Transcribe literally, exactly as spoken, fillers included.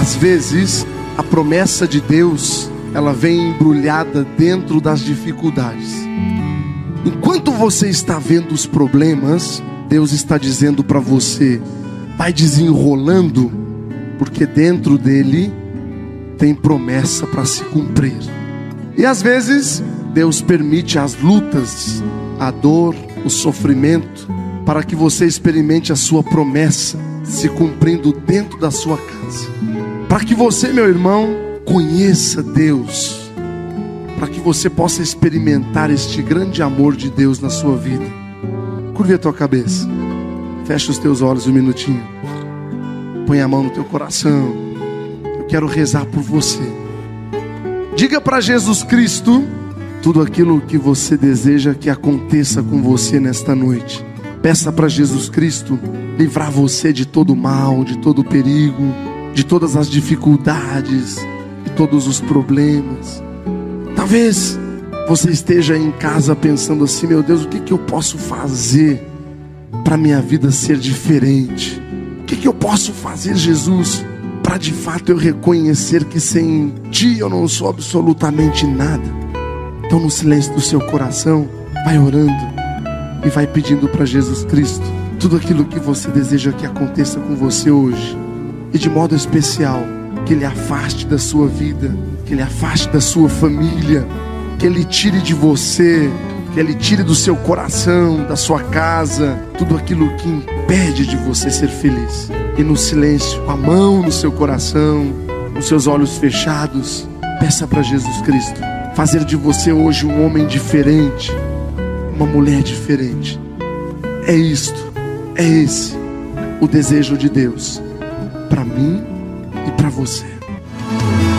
Às vezes, a promessa de Deus, ela vem embrulhada dentro das dificuldades. Enquanto você está vendo os problemas, Deus está dizendo para você: vai desenrolando, porque dentro dele tem promessa para se cumprir. E às vezes, Deus permite as lutas, a dor, o sofrimento, para que você experimente a sua promessa se cumprindo dentro da sua casa. Para que você, meu irmão, conheça Deus, para que você possa experimentar este grande amor de Deus na sua vida. Curve a tua cabeça, fecha os teus olhos um minutinho, põe a mão no teu coração. Eu quero rezar por você. Diga para Jesus Cristo tudo aquilo que você deseja que aconteça com você nesta noite. Peça para Jesus Cristo livrar você de todo mal, de todo perigo, de todas as dificuldades, de todos os problemas. Talvez você esteja em casa pensando assim: meu Deus, o que, que eu posso fazer para minha vida ser diferente? O que, que eu posso fazer, Jesus, para de fato eu reconhecer que sem Ti eu não sou absolutamente nada? Então, no silêncio do seu coração, vai orando e vai pedindo para Jesus Cristo tudo aquilo que você deseja que aconteça com você hoje. E de modo especial, que Ele afaste da sua vida, que Ele afaste da sua família, que Ele tire de você, que Ele tire do seu coração, da sua casa, tudo aquilo que impede de você ser feliz. E no silêncio, com a mão no seu coração, com seus olhos fechados, peça para Jesus Cristo fazer de você hoje um homem diferente, uma mulher diferente. É isto, é esse o desejo de Deus para mim e para você.